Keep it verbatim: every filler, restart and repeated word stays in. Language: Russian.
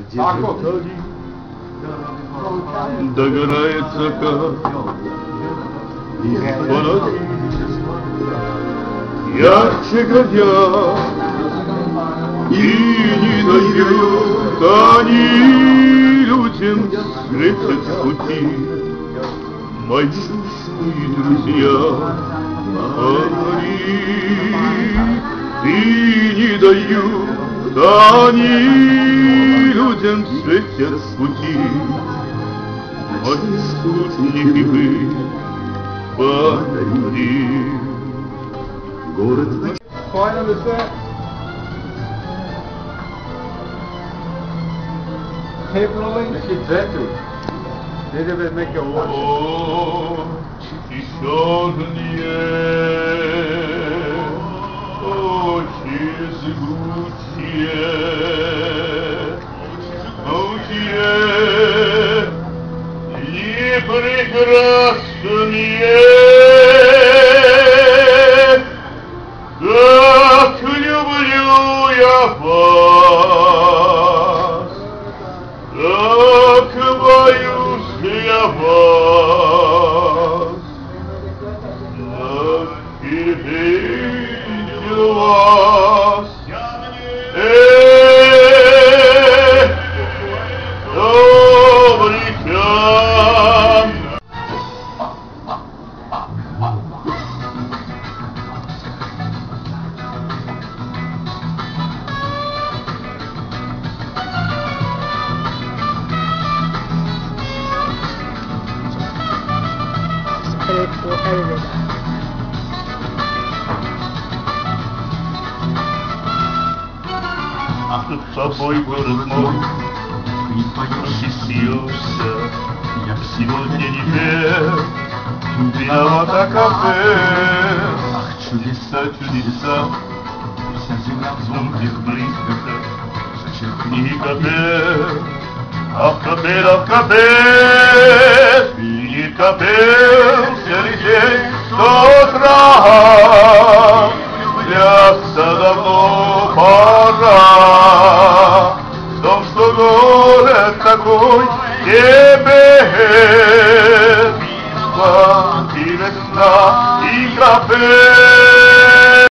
Догорается как фонари, ярче горят, и не дают они людям встретить с пути. Мои русские друзья, фонари, и не дают они людям светят с пути. Мои спутники вы, фонари. Город. Final is that. Tape rolling? Exactly. They didn't make a watch. Oh, тишёрные очи зыбучие, жгучие, непрекрасные, как люблю я вас, как боюсь я вас, как видел вас. Эх, добрый час. А тут с собой город мой просисился, сегодня не пел, виновата кафе. Ах, чудеса, чудеса, вся земля в зомбих близках, зачеркни капель, ах, капель, ах, капель, синит капель, серый день до утра, клясться давно пора. В том, что город такой тебе, и весна, и капель.